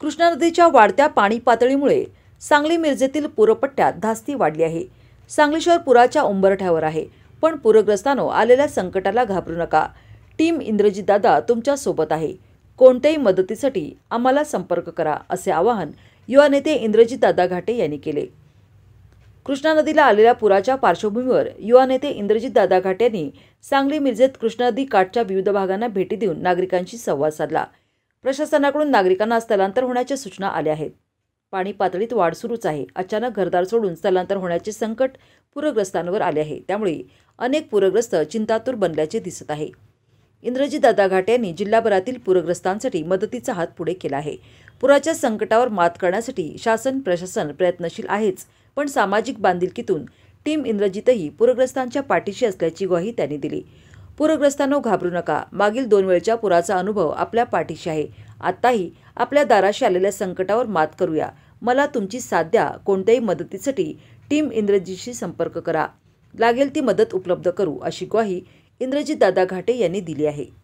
कृष्णा नदीच्या वाढत्या पाणी पातळीमुळे सांगली मिरजेतील पूरपट्ट्यात धास्ती वाढली आहे। सांगली शहर पुराच्या उंबरठ्यावर आहे, पण पूरग्रस्तांनो आलेल्या संकटाला घाबरू नका। टीम इंद्रजित दादा तुमच्या सोबत आहे। कोणत्याही मदतीसाठी आम्हाला संपर्क करा, असे आवाहन युवा नेते इंद्रजित दादा घाटे यांनी केले। कृष्णा नदीला आलेल्या पुराच्या पार्श्वभूमीवर युवा नेते इंद्रजित दादा घाटे यांनी सांगली मिरजेत कृष्णा नदी काठच्या विविध भागांना भेटी देऊन नागरिकांशी संवाद साधला। प्रशासनाकडून नागरिकांना स्थलांतर होण्याच्या सूचना आल्या आहेत। पाणी पातळीत वाढ सुरूच आहे। अचानक घरदार सोडून स्थलांतर होण्याचे संकट पूरग्रस्तांवर आले आहे, त्यामुळे अनेक पूरग्रस्त चिंतातूर बनल्याचे दिसत आहे। इंद्रजित दादा घाटे यांनी जिल्हाभरातील पूरग्रस्तांसाठी मदतीचा हात पुढे केला आहे। पुराच्या संकटावर मात करण्यासाठी शासन प्रशासन प्रयत्नशील आहेच, पण सामाजिक बांधिलकीतून टीम इंद्रजितही पूरग्रस्तांच्या पाठीशी असल्याची ग्वाही त्यांनी दिली। पूरग्रस्तांनो घाबरू नका, मागील 2 वेळच्या पुराचा अनुभव आपल्या पाठीशी आहे। आताही आपल्या दाराशी आलेल्या संकटावर मात करूया। मला तुमची साथ द्या। कोणत्याही मदतीसाठी टीम इंद्रजितशी संपर्क करा, लागेल ती मदत उपलब्ध करू, अशी ग्वाही इंद्रजित दादा घाटे यांनी दिली आहे।